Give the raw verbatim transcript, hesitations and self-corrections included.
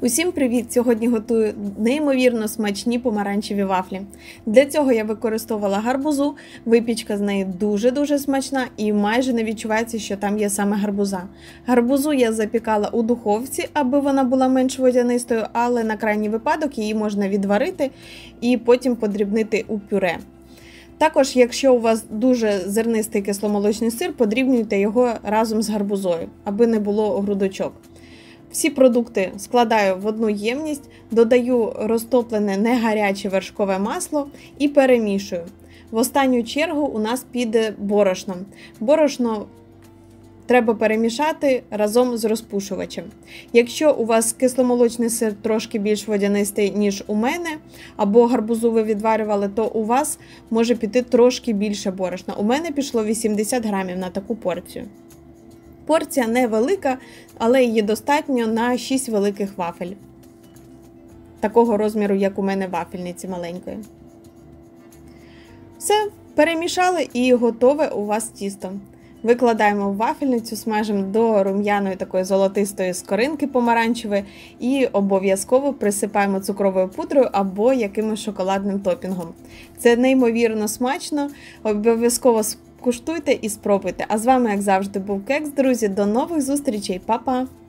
Усім привіт! Сьогодні готую неймовірно смачні помаранчеві вафлі. Для цього я використовувала гарбузу, випічка з неї дуже-дуже смачна і майже не відчувається, що там є саме гарбуза. Гарбузу я запікала у духовці, аби вона була менш водянистою, але на крайній випадок її можна відварити і потім подрібнити у пюре. Також, якщо у вас дуже зернистий кисломолочний сир, подрібнюйте його разом з гарбузою, аби не було грудочок. Всі продукти складаю в одну ємність, додаю розтоплене негаряче вершкове масло і перемішую. В останню чергу у нас піде борошно. Борошно треба перемішати разом з розпушувачем. Якщо у вас кисломолочний сир трошки більш водянистий, ніж у мене, або гарбузу ви відварювали, то у вас може піти трошки більше борошна. У мене пішло вісімдесят грамів на таку порцію. Порція невелика, але її достатньо на шість великих вафель. Такого розміру, як у мене вафельниці маленької. Все, перемішали і готове у вас тісто. Викладаємо в вафельницю, смажимо до рум'яної такої золотистої скоринки помаранчевої і обов'язково присипаємо цукровою пудрою або якимось шоколадним топінгом. Це неймовірно смачно, обов'язково куштуйте і спробуйте. А з вами, як завжди, був Кекс, друзі. До нових зустрічей. Па-па!